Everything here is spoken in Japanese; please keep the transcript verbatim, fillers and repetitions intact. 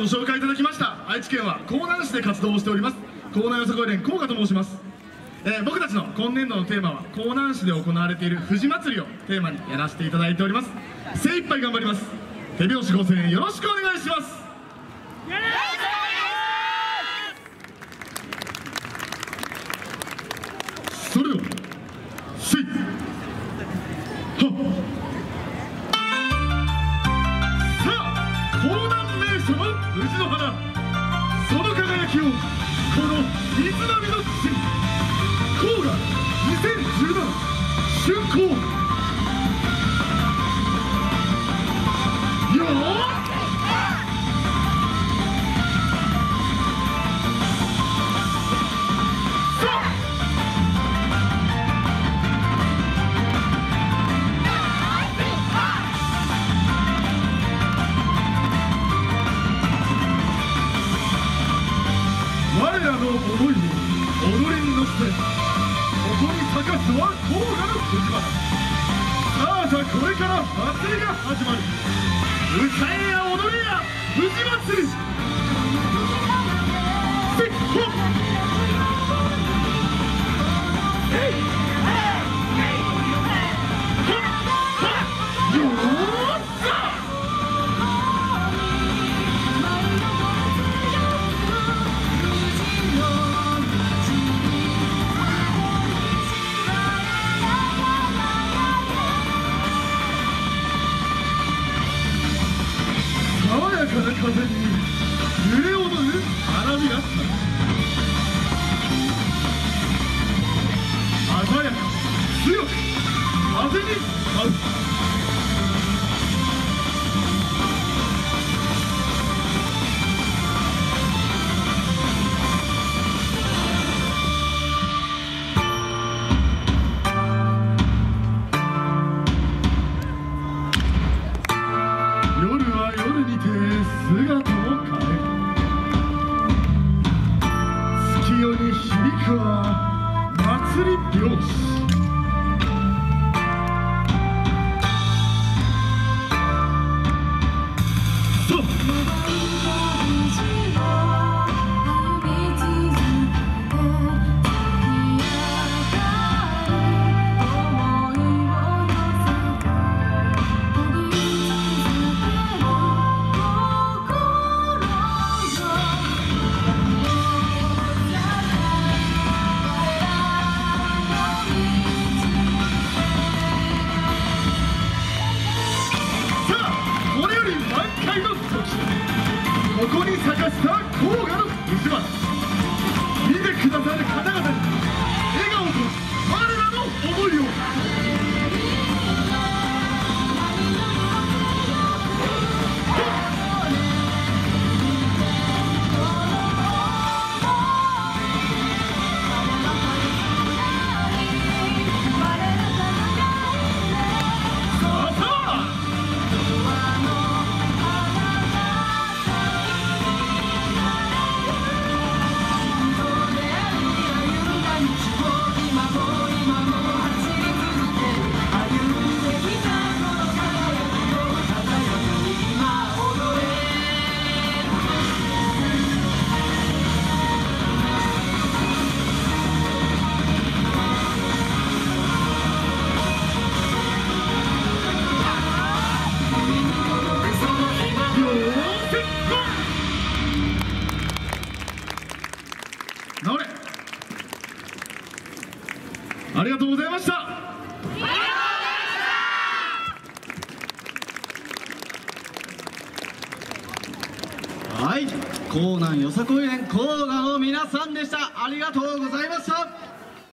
ご紹介いただきました愛知県は江南市で活動をしております江南よさこい連甲賀と申します。えー、僕たちの今年度のテーマは江南市で行われている富士祭りをテーマにやらせていただいております。精一杯頑張ります。手拍子ご声援よろしくお願いします。それではせいはっさあ江南名所の藤の花、その輝きをこの水波の土に甲賀にせんじゅうなな竣工よーっ我らの思いを踊りに乗せてここに咲かすは甲賀の藤花。さあさあこれから祭りが始まる。歌えや踊れや藤祭り。せっほっえい爽やかな風に揺れ踊る花びらさん、鮮やか強く風に舞う。夜は夜にて姿を変え、月夜に響くは祭り拍子。ここに咲かせた甲賀の藤花、見てくださる方々に笑顔と我らの思いを。ありがとうございました。 はい、江南よさこい連甲賀の皆さんでした。ありがとうございました。